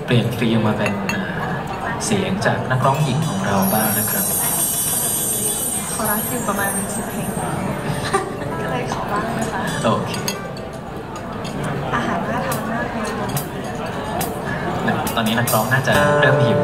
ปลี่ยนฟิลมาเป็นเสียงจากนักร้องหญิงของเราบ้างนะครับขอรักอยู่ประมาณ10 เพลงก็เลยขอบ้างนะคะโอเคอาหารน่าทานมากเลยตอนนี้นักร้องน่าจะเริ่มหิว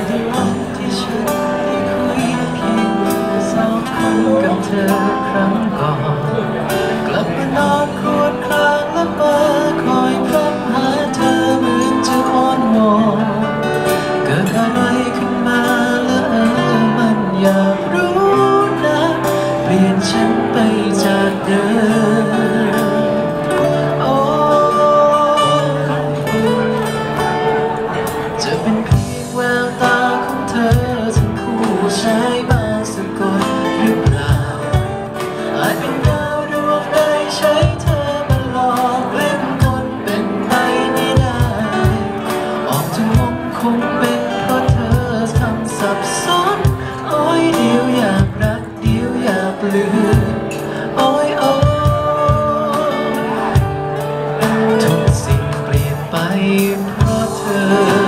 ในวันที่ฉันได้คุยเพียง2 คนกับเธอครั้งก่อนกลับมานอนครวญครางและมาคอยพร่ำหาเธอเหมือนจะอ้อนวอนเกิดอะไรขึ้นมาแล้วมันอยากรู้นะเปลี่ยนฉันไปจากเดิมจะเป็นเพียงแววตาของเธอทั้งคู่ใช้มาสะกดหรือเปล่าอาจเป็นดาวดวงใดใช้เธอมาหลอกเล่นกลเป็นไปไม่ได้ออกจะงงคงเป็นเพราะเธอทำสับสนโอ้ยเดี๋ยวอยากรักเดี๋ยวอยากลืมโอ้ยทุกสิ่งเปลี่ยนไปเพราะเธอ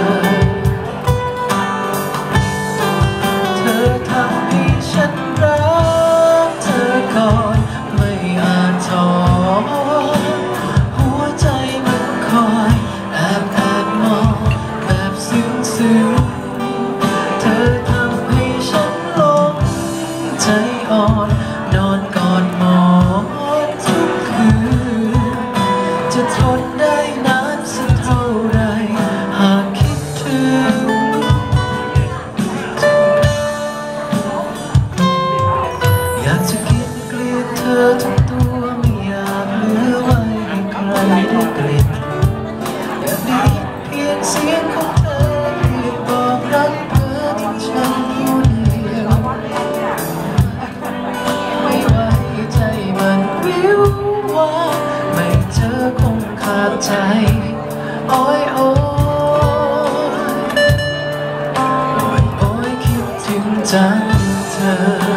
ทำให้ฉันรักเธอก่อนไม่อาจท้อหัวใจมันคอยแอบมองแบบซึ้งเธอทำให้ฉันหลงใจอ่อนนอนกอดหมอนทุกคืนจะทนได้นานสักเท่าไรหากคิดถึงอยากจะกินเกลียดเธอทั้งตัวไม่อยากเหลือไว้ให้ใครได้กลิ่นอยากได้ยินเพียงเสียงของเธอเรียกบอกรักเธอที่ฉันผู้เดียวไม่ไหวใจมันวิวว่าไม่เจอคงขาดใจโอ้ยคิดถึงจังเธอ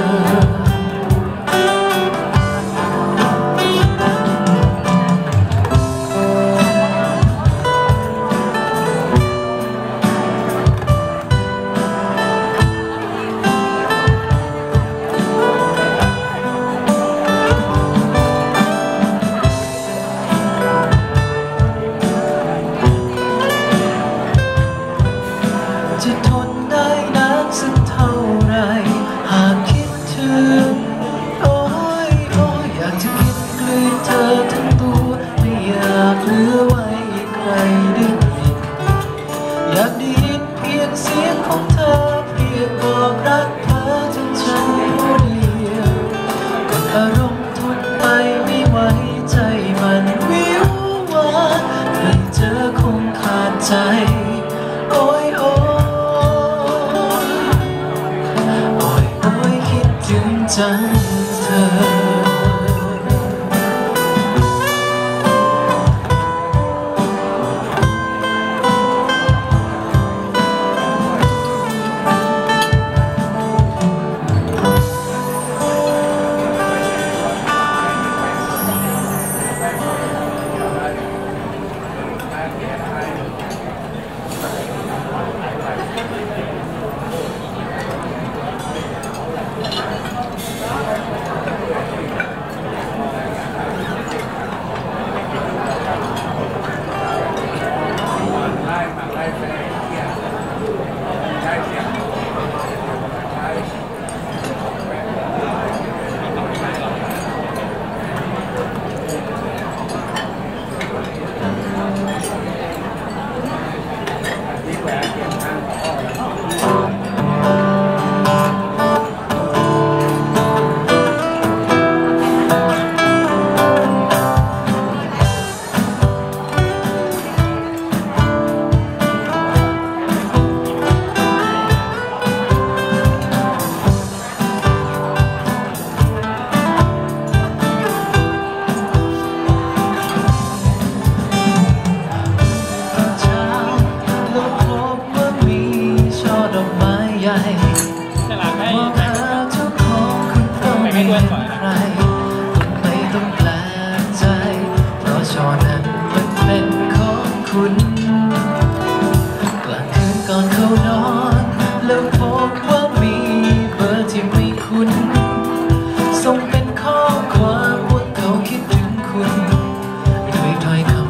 จะทนได้นานสักเท่าไรหากคิดถึงโอ้ยอยากจะกินกลืนเธอทั้งตัวไม่อยากเหลือไว้ให้ใครได้กลิ่นอยากได้ยินเพียงเสียงของเธอเพียงบอกรักเธอจนฉันผู้เดียวกดอารมณ์ทนไปไม่ไหวใจมันวิวว่าไม่เจอคงขาดใจโอ้ยคิดถึงจังเธอ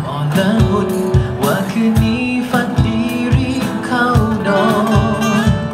คืนนี้ฝันดีรีบเข้านอน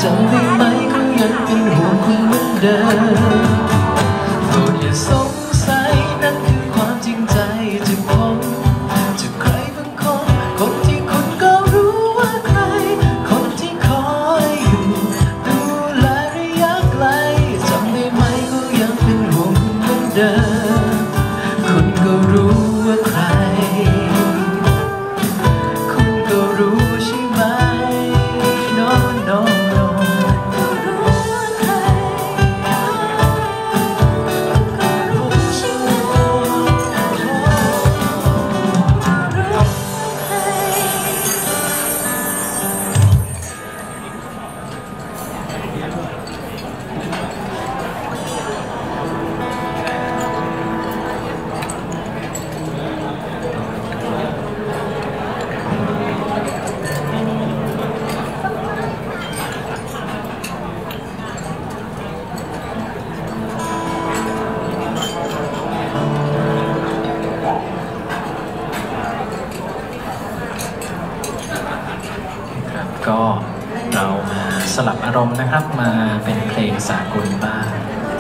จำได้ไหมก็ยังเป็นห่วงคุณเหมือนเดิมโปรดอย่าสงสัยนั่นคือความจริงใจจากผมจากใครบางคนคนที่คุณก็รู้ว่าใครคนที่คอยอยู่ดูแลระยะไกลจำได้ไหมก็ยังเป็นห่วงคุณเหมือนเดิมคุณก็รู้ว่าใครคุณก็รู้ใช่ไหม no no no ก็เรามาสลับอารมณ์นะครับมาเป็นเพลงสากลบ้าง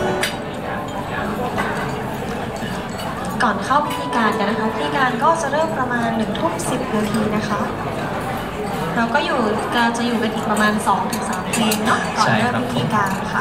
ก่อนเข้าพิธีการกันนะคะพิธีการก็จะเริ่มประมาณ1:10 นาทีนะคะเราก็จะอยู่กันอีกประมาณ 2-3 เพลงเนาะก่อนเริ่มพิธีการค่ะ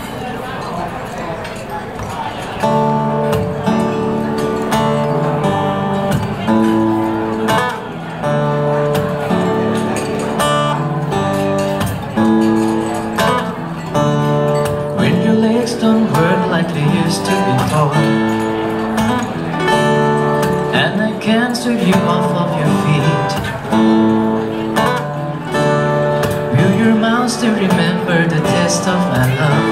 Don't work like they used to before, and I can't sweep you off of your feet. Will your mouth still remember the taste of my love?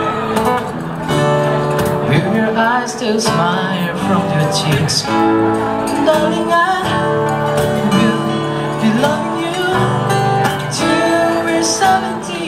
Will your eyes still smile from your cheeks? Darling, I will be loving you till we're 70.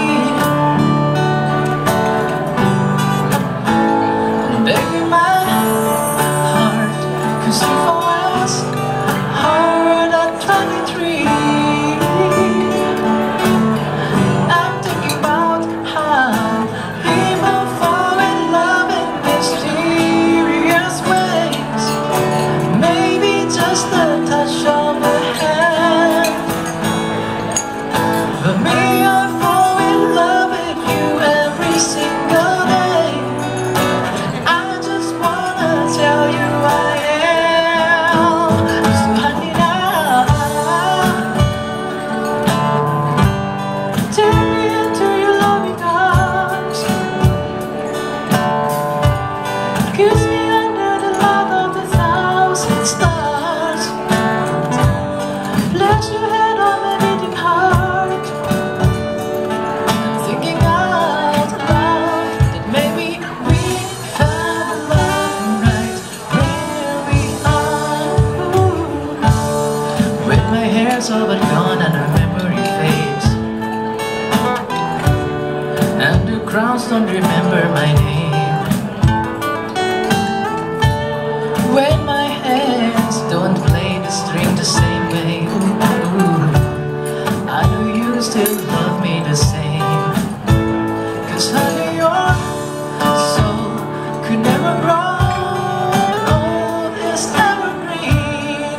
Kiss me under the light of 1,000 stars. Place your head on my beating heart. I'm thinking out loud that maybe we found love right where we are. When my hair's all but gone and our memory fades, and the crowds don't remember my name. When my hands don't play the string the same way, ooh, I know you still love me the same. 'Cause honey, your soul could never grow old, it's evergreen.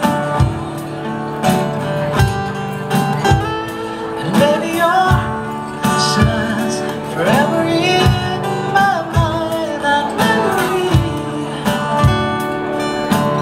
And baby, your smile's forever in my mind and memory.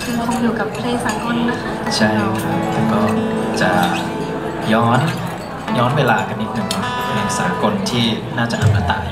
ยังคงอยู่กับเพลงสากลนะคะใช่ครับแล้วก็จะย้อนเวลากันนิดหนึ่งเนาะเพลงสากลที่น่าจะอมตะ